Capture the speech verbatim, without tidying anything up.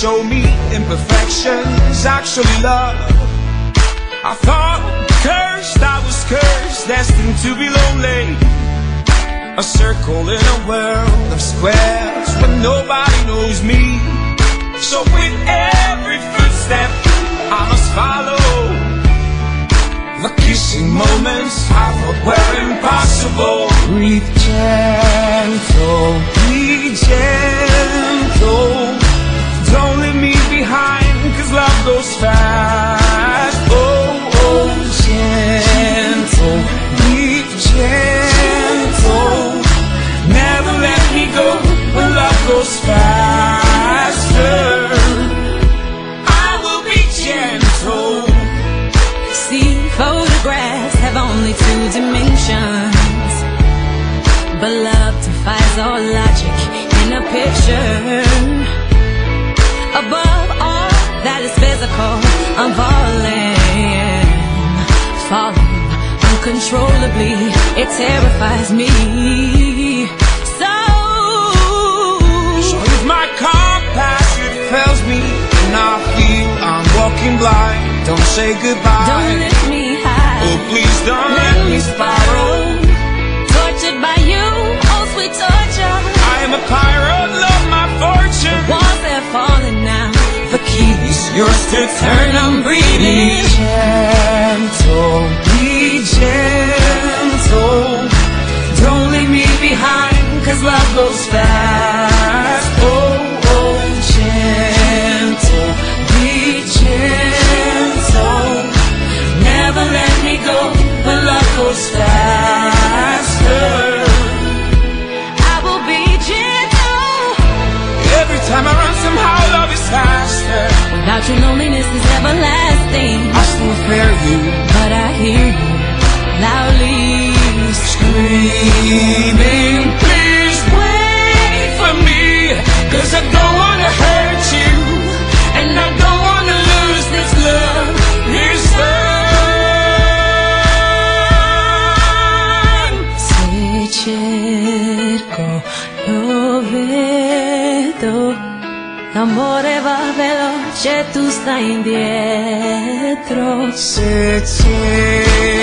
show me imperfections, actually love. I thought cursed, I was cursed, destined to be lonely. A circle in a world of squares where nobody knows me. So with every footstep I must follow. The kissing moments I thought were impossible. Breathe gentle, be gentle. Don't leave me behind, cause love goes fast. Oh, oh, gentle, be gentle. Never let me go when love goes faster. I will be gentle. See, photographs have only two dimensions, but love defies all logic in a picture. Above all that is physical, I'm falling, falling uncontrollably. It terrifies me. So, so if my compass it fails me and I feel I'm walking blind, don't say goodbye. Don't lift me high. Oh, please don't let, let me spiral. Tortured by you, oh sweet torture. I am a pirate, love my fortune. The walls they're falling now. The key is yours to turn. I'm breathing. Be gentle, be gentle. Don't leave me behind, cause love goes fast. Oh, oh, gentle, be gentle. Never let me go when love goes faster. I will be gentle. Every time I run, somehow love is faster. Without you, loneliness is everlasting. I still fear you, but I hear you loudly screaming, please wait for me, cause I don't wanna hurt you, and I don't wanna lose this love, this love. Se cerco, lo vedo, l'amore va veloce, tu stai indietro. Se cerco